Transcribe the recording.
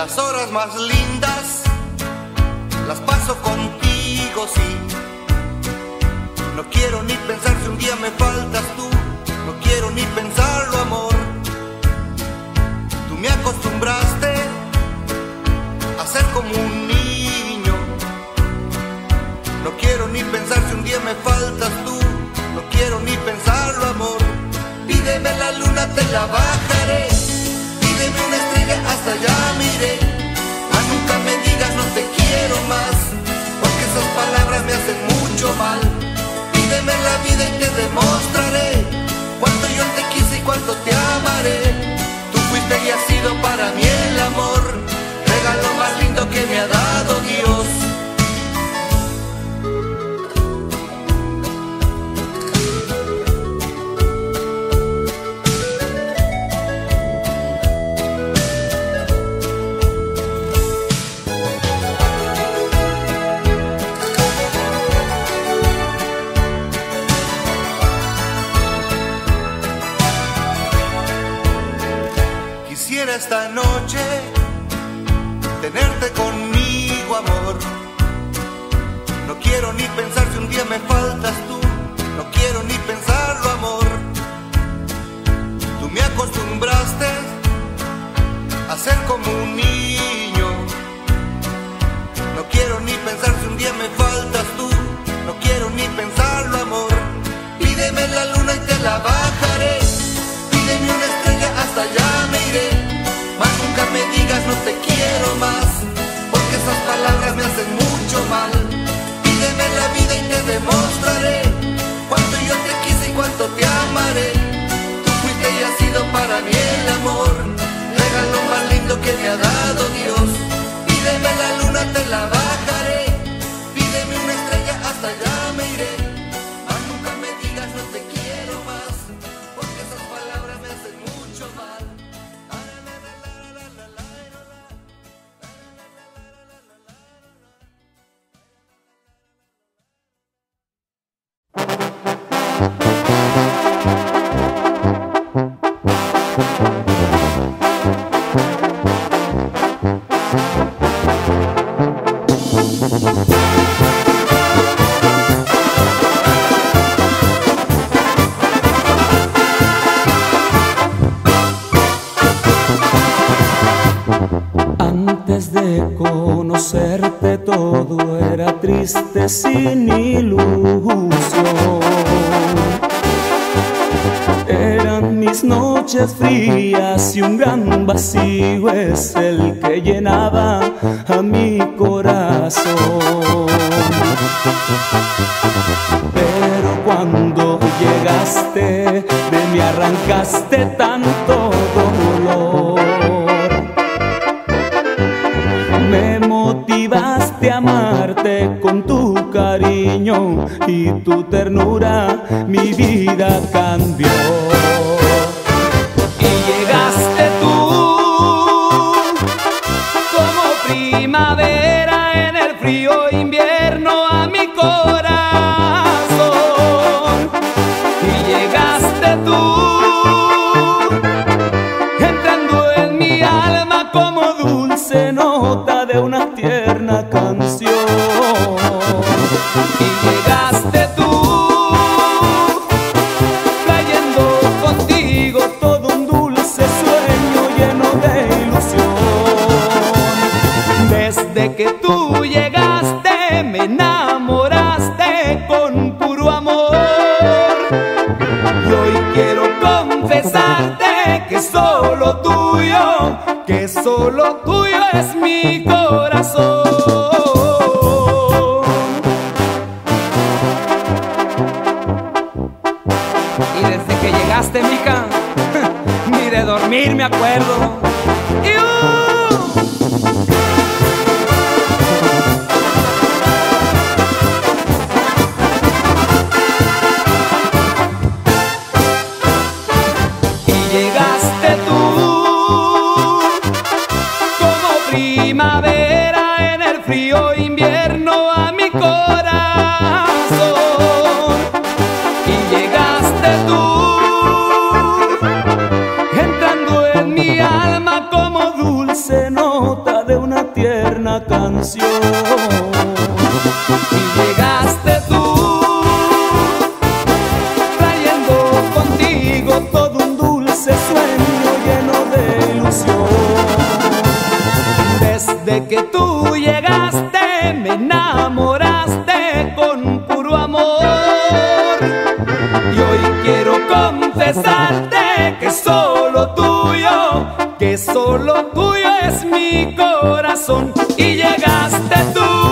Las horas más lindas las paso contigo, sí. No quiero ni pensar si un día me faltas tú. No quiero ni pensarlo, amor. Tú me acostumbraste a ser como un niño. No quiero ni pensar si un día me faltas tú. No quiero ni pensarlo, amor. Pídeme la luna, te la bajaré. Pídeme una estrella, hasta allá miré. Mas nunca me digas no te quiero más, porque esas palabras me hacen mucho mal. Pídeme la vida y te demostraré cuánto yo te quise y cuánto te amaré. Tú fuiste y has sido para mí el amor, regalo más lindo que me ha dado Dios. Quisiera esta noche tenerte conmigo, amor. No quiero ni pensar si un día me faltas tú. No quiero ni pensarlo, amor. Tú me acostumbraste a ser como un niño. No quiero ni pensar si un día me faltas tú. No quiero ni pensarlo, amor. Pídeme la luna y te la bajaré. Pídeme una estrella, hasta allá me iré. Mas nunca me digas no te quiero más, porque esas palabras me hacen mucho mal. Pídeme la vida y te demostraré cuánto yo te quise y cuánto te amaré. Tú fuiste y has sido para mí el amor, regalo más lindo que me ha dado Dios. Pídeme la luna, te la bajaré. Pídeme una estrella, hasta allá me iré. Mas nunca me digas no te quiero más, porque esas palabras me hacen mucho mal. Antes de conocerte todo era triste sin ilusión. Eran mis noches frías y un gran vacío es el que llenaba a mi corazón. Pero cuando llegaste de mí arrancaste tanto dolor. Me motivaste a amarte con tu cariño y tu ternura mi vida cambió. Y llegaste tú como primavera en el frío invierno a mi corazón. Y llegaste tú entrando en mi alma como dulce nota de una tierna canción. Y llegaste tú trayendo contigo todo un dulce sueño lleno de ilusión. Desde que tú llegaste me enamoraste con puro amor. Y hoy quiero confesarte que solo tuyo es mi corazón. Y desde que llegaste, mija, ni de dormir me acuerdo. Primavera en el frío invierno a mi corazón. Y llegaste tú entrando en mi alma contigo todo un dulce sueño lleno de ilusión. Desde que tú llegaste me enamoraste con puro amor. Y hoy quiero confesarte que solo tuyo es mi corazón. Y llegaste tú.